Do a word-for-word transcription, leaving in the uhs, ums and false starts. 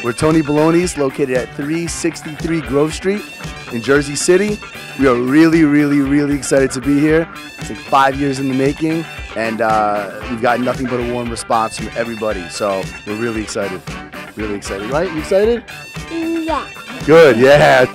We're Tony Boloney's, located at three sixty-three Grove Street in Jersey City. We are really, really, really excited to be here. It's like five years in the making, and uh, we've got nothing but a warm response from everybody. So we're really excited. Really excited, right? You excited? Yeah. Good, yeah.